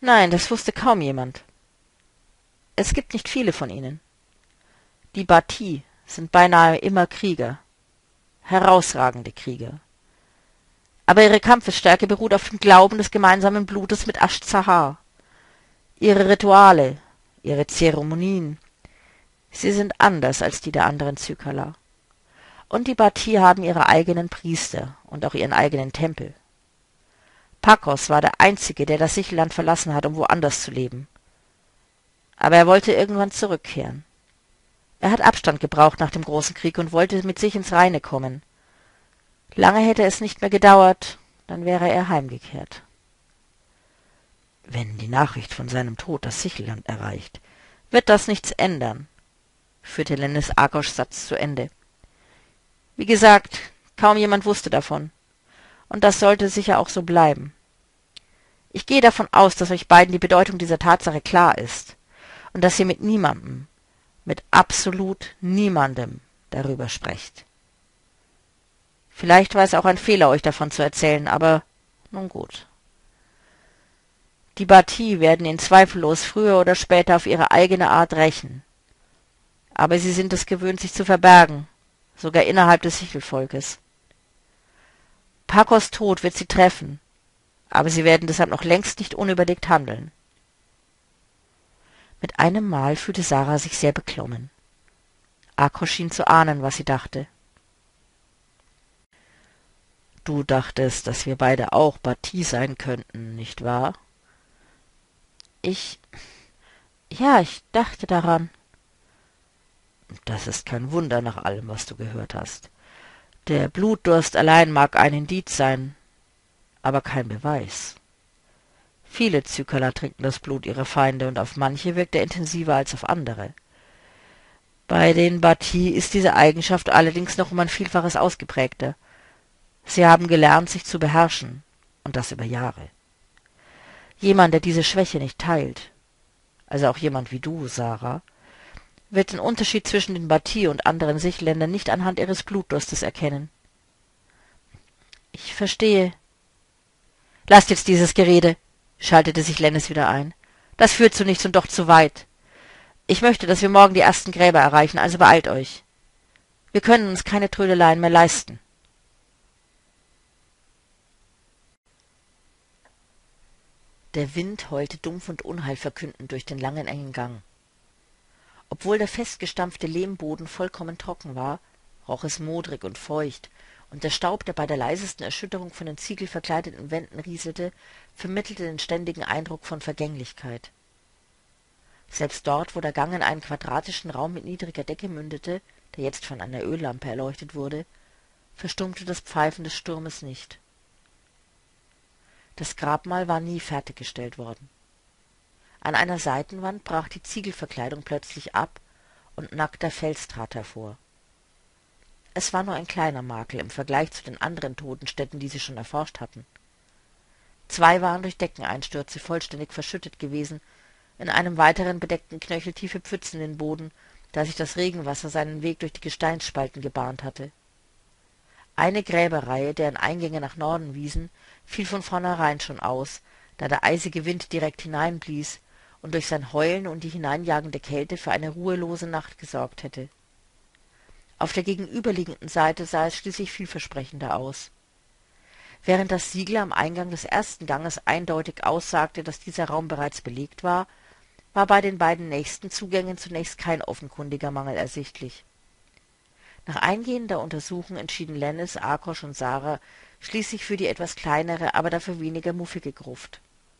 Nein, das wusste kaum jemand. Es gibt nicht viele von ihnen. Die Bati sind beinahe immer Krieger, herausragende Krieger. Aber ihre Kampfesstärke beruht auf dem Glauben des gemeinsamen Blutes mit Asch-Zahar. Ihre Rituale, ihre Zeremonien, sie sind anders als die der anderen Zykala. Und die Bati haben ihre eigenen Priester und auch ihren eigenen Tempel. Pakos war der Einzige, der das Sichelland verlassen hat, um woanders zu leben. Aber er wollte irgendwann zurückkehren. Er hat Abstand gebraucht nach dem großen Krieg und wollte mit sich ins Reine kommen. Lange hätte es nicht mehr gedauert, dann wäre er heimgekehrt. Wenn die Nachricht von seinem Tod das Sichelland erreicht, wird das nichts ändern, führte Lennes Argoschs Satz zu Ende. Wie gesagt, kaum jemand wusste davon, und das sollte sicher auch so bleiben. Ich gehe davon aus, dass euch beiden die Bedeutung dieser Tatsache klar ist, und dass ihr mit niemandem, mit absolut niemandem darüber sprecht. Vielleicht war es auch ein Fehler, euch davon zu erzählen, aber nun gut. Die Bati werden ihn zweifellos früher oder später auf ihre eigene Art rächen. Aber sie sind es gewöhnt, sich zu verbergen, sogar innerhalb des Sichelvolkes. Pakos Tod wird sie treffen, aber sie werden deshalb noch längst nicht unüberlegt handeln. Mit einem Mal fühlte Sarah sich sehr beklommen. Arkosch schien zu ahnen, was sie dachte. »Du dachtest, dass wir beide auch Bati sein könnten, nicht wahr?« »Ja, ich dachte daran.« »Das ist kein Wunder nach allem, was du gehört hast. Der Blutdurst allein mag ein Indiz sein, aber kein Beweis. Viele Zykala trinken das Blut ihrer Feinde, und auf manche wirkt er intensiver als auf andere. Bei den Bati ist diese Eigenschaft allerdings noch um ein Vielfaches ausgeprägter. Sie haben gelernt, sich zu beherrschen, und das über Jahre. Jemand, der diese Schwäche nicht teilt, also auch jemand wie du, Sarah, wird den Unterschied zwischen den Bati und anderen Sichelländern nicht anhand ihres Blutdurstes erkennen. »Ich verstehe.« »Lasst jetzt dieses Gerede«, schaltete sich Lennes wieder ein. »Das führt zu nichts und doch zu weit. Ich möchte, dass wir morgen die ersten Gräber erreichen, also beeilt euch. Wir können uns keine Trödeleien mehr leisten.« Der Wind heulte dumpf und unheilverkündend durch den langen, engen Gang. Obwohl der festgestampfte Lehmboden vollkommen trocken war, roch es modrig und feucht, und der Staub, der bei der leisesten Erschütterung von den ziegelverkleideten Wänden rieselte, vermittelte den ständigen Eindruck von Vergänglichkeit. Selbst dort, wo der Gang in einen quadratischen Raum mit niedriger Decke mündete, der jetzt von einer Öllampe erleuchtet wurde, verstummte das Pfeifen des Sturmes nicht. Das Grabmal war nie fertiggestellt worden. An einer Seitenwand brach die Ziegelverkleidung plötzlich ab, und nackter Fels trat hervor. Es war nur ein kleiner Makel im Vergleich zu den anderen Totenstätten, die sie schon erforscht hatten. 2 waren durch Deckeneinstürze vollständig verschüttet gewesen, in einem weiteren bedeckten knöcheltiefe Pfützen den Boden, da sich das Regenwasser seinen Weg durch die Gesteinsspalten gebahnt hatte. Eine Gräberreihe, deren Eingänge nach Norden wiesen, fiel von vornherein schon aus, da der eisige Wind direkt hineinblies und durch sein Heulen und die hineinjagende Kälte für eine ruhelose Nacht gesorgt hätte. Auf der gegenüberliegenden Seite sah es schließlich vielversprechender aus. Während das Siegel am Eingang des ersten Ganges eindeutig aussagte, dass dieser Raum bereits belegt war, war bei den beiden nächsten Zugängen zunächst kein offenkundiger Mangel ersichtlich. Nach eingehender Untersuchung entschieden Lennes, Arkosch und Sarah schließlich für die etwas kleinere, aber dafür weniger muffige Gruft.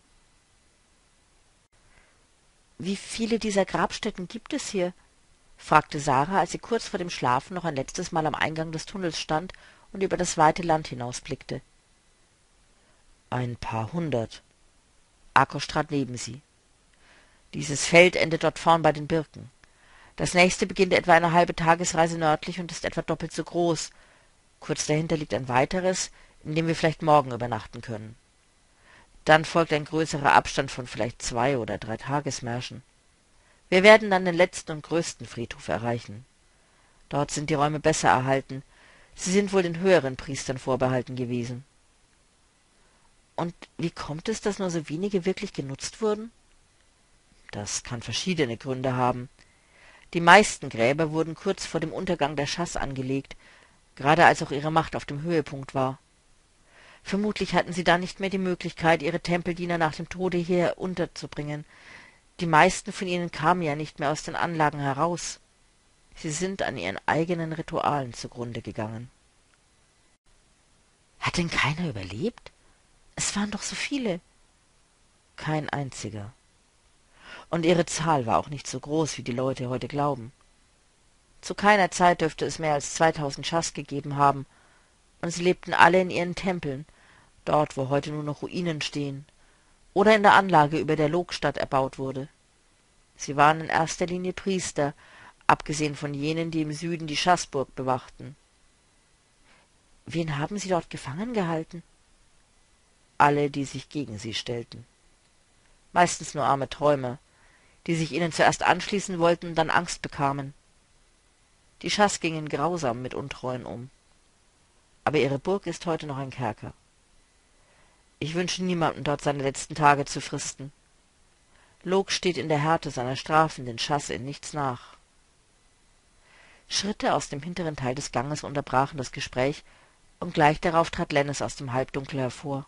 »Wie viele dieser Grabstätten gibt es hier?« fragte Sarah, als sie kurz vor dem Schlafen noch ein letztes Mal am Eingang des Tunnels stand und über das weite Land hinausblickte. »Ein paar hundert.« Arkosch trat neben sie. »Dieses Feld endet dort vorn bei den Birken. Das nächste beginnt etwa eine halbe Tagesreise nördlich und ist etwa doppelt so groß. Kurz dahinter liegt ein weiteres, in dem wir vielleicht morgen übernachten können. Dann folgt ein größerer Abstand von vielleicht 2 oder 3 Tagesmärschen. Wir werden dann den letzten und größten Friedhof erreichen. Dort sind die Räume besser erhalten. Sie sind wohl den höheren Priestern vorbehalten gewesen.« Und wie kommt es, dass nur so wenige wirklich genutzt wurden? Das kann verschiedene Gründe haben. Die meisten Gräber wurden kurz vor dem Untergang der Chas angelegt, gerade als auch ihre Macht auf dem Höhepunkt war. Vermutlich hatten sie dann nicht mehr die Möglichkeit, ihre Tempeldiener nach dem Tode hier unterzubringen. Die meisten von ihnen kamen ja nicht mehr aus den Anlagen heraus. Sie sind an ihren eigenen Ritualen zugrunde gegangen. Hat denn keiner überlebt? Es waren doch so viele. Kein einziger. Und ihre Zahl war auch nicht so groß, wie die Leute heute glauben. Zu keiner Zeit dürfte es mehr als 2000 Chas gegeben haben, und sie lebten alle in ihren Tempeln, dort, wo heute nur noch Ruinen stehen, oder in der Anlage, über der Lokstadt erbaut wurde. Sie waren in erster Linie Priester, abgesehen von jenen, die im Süden die Chasburg bewachten. Wen haben sie dort gefangen gehalten? Alle, die sich gegen sie stellten. Meistens nur arme Träumer, die sich ihnen zuerst anschließen wollten und dann Angst bekamen. Die Chas gingen grausam mit Untreuen um. Aber ihre Burg ist heute noch ein Kerker. Ich wünsche niemandem, dort seine letzten Tage zu fristen. Lok steht in der Härte seiner Strafen den Chas in nichts nach. Schritte aus dem hinteren Teil des Ganges unterbrachen das Gespräch, und gleich darauf trat Lennes aus dem Halbdunkel hervor.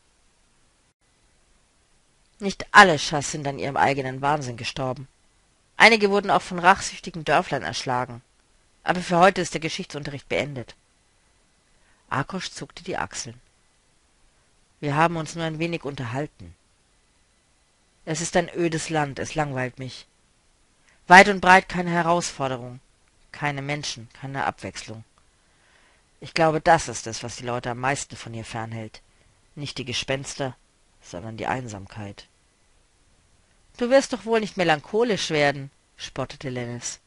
Nicht alle Chas sind an ihrem eigenen Wahnsinn gestorben. Einige wurden auch von rachsüchtigen Dörflern erschlagen. Aber für heute ist der Geschichtsunterricht beendet. Akos zuckte die Achseln. Wir haben uns nur ein wenig unterhalten. Es ist ein ödes Land, es langweilt mich. Weit und breit keine Herausforderung, keine Menschen, keine Abwechslung. Ich glaube, das ist es, was die Leute am meisten von ihr fernhält. Nicht die Gespenster, sondern die Einsamkeit. »Du wirst doch wohl nicht melancholisch werden«, spottete Lennes.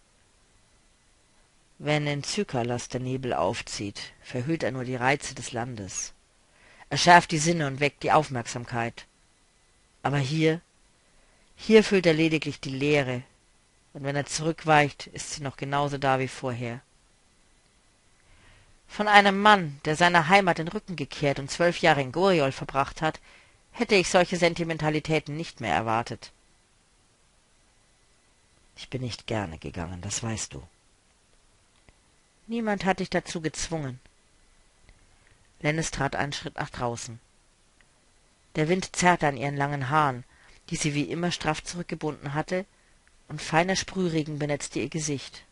»Wenn in Zykalas der Nebel aufzieht, verhüllt er nur die Reize des Landes. Er schärft die Sinne und weckt die Aufmerksamkeit. Aber hier füllt er lediglich die Leere, und wenn er zurückweicht, ist sie noch genauso da wie vorher.« Von einem Mann, der seiner Heimat den Rücken gekehrt und 12 Jahre in Goriol verbracht hat, hätte ich solche Sentimentalitäten nicht mehr erwartet. Ich bin nicht gerne gegangen, das weißt du. Niemand hat dich dazu gezwungen. Lennes trat einen Schritt nach draußen. Der Wind zerrte an ihren langen Haaren, die sie wie immer straff zurückgebunden hatte, und feiner Sprühregen benetzte ihr Gesicht.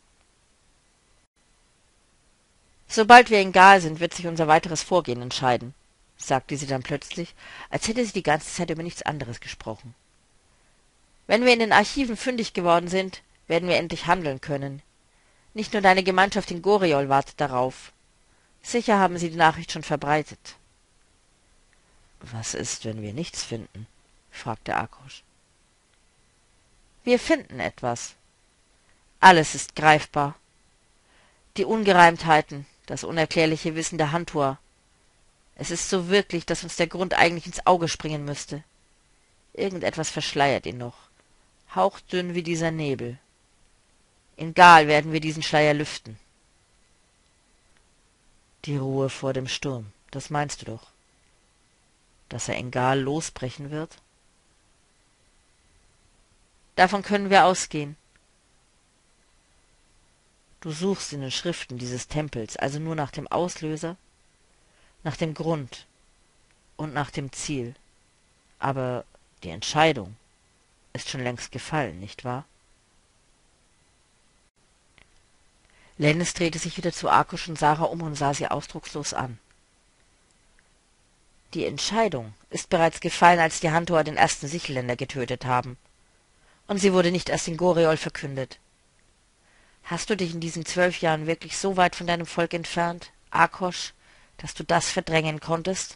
»Sobald wir in Gal sind, wird sich unser weiteres Vorgehen entscheiden«, sagte sie dann plötzlich, als hätte sie die ganze Zeit über nichts anderes gesprochen. »Wenn wir in den Archiven fündig geworden sind, werden wir endlich handeln können. Nicht nur deine Gemeinschaft in Goriol wartet darauf. Sicher haben sie die Nachricht schon verbreitet.« »Was ist, wenn wir nichts finden?« fragte Akos. »Wir finden etwas. Alles ist greifbar. Die Ungereimtheiten, das unerklärliche Wissen der Hantuar. Es ist so wirklich, dass uns der Grund eigentlich ins Auge springen müsste. Irgendetwas verschleiert ihn noch, hauchdünn wie dieser Nebel. In Gal werden wir diesen Schleier lüften.« »Die Ruhe vor dem Sturm, das meinst du doch? Dass er in Gal losbrechen wird?« »Davon können wir ausgehen.« »Du suchst in den Schriften dieses Tempels also nur nach dem Auslöser, nach dem Grund und nach dem Ziel. Aber die Entscheidung ist schon längst gefallen, nicht wahr?« Lennes drehte sich wieder zu Akos und Sarah um und sah sie ausdruckslos an. »Die Entscheidung ist bereits gefallen, als die Hantuar den ersten Sichelländer getötet haben. Und sie wurde nicht erst in Goriol verkündet. Hast du dich in diesen 12 Jahren wirklich so weit von deinem Volk entfernt, Akos, dass du das verdrängen konntest?«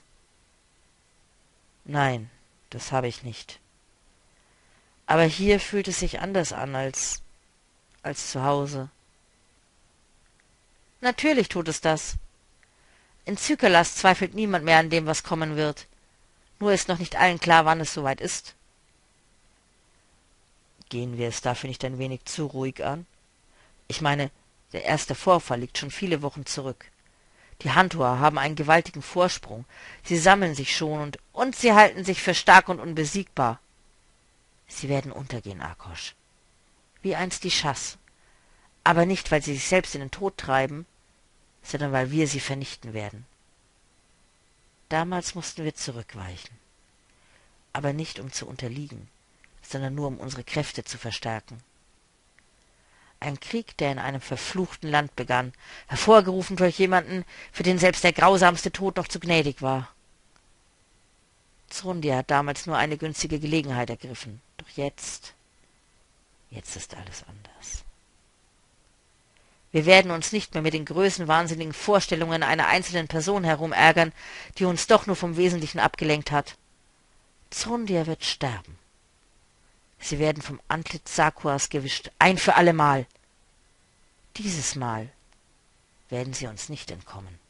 »Nein, das habe ich nicht. Aber hier fühlt es sich anders an als zu Hause.« »Natürlich tut es das. In Zykalas zweifelt niemand mehr an dem, was kommen wird. Nur ist noch nicht allen klar, wann es soweit ist.« »Gehen wir es dafür nicht ein wenig zu ruhig an? Ich meine, der erste Vorfall liegt schon viele Wochen zurück. Die Handtuer haben einen gewaltigen Vorsprung. Sie sammeln sich schon und sie halten sich für stark und unbesiegbar. Sie werden untergehen, Akos. Wie einst die Schass. Aber nicht, weil sie sich selbst in den Tod treiben, sondern weil wir sie vernichten werden. Damals mussten wir zurückweichen. Aber nicht, um zu unterliegen, sondern nur, um unsere Kräfte zu verstärken. Ein Krieg, der in einem verfluchten Land begann, hervorgerufen durch jemanden, für den selbst der grausamste Tod noch zu gnädig war. Zrundi hat damals nur eine günstige Gelegenheit ergriffen. Doch jetzt ist alles anders. Wir werden uns nicht mehr mit den größenwahnsinnigen Vorstellungen einer einzelnen Person herumärgern, die uns doch nur vom Wesentlichen abgelenkt hat. Zrundia wird sterben. Sie werden vom Antlitz Sakuas gewischt, ein für allemal. Dieses Mal werden sie uns nicht entkommen.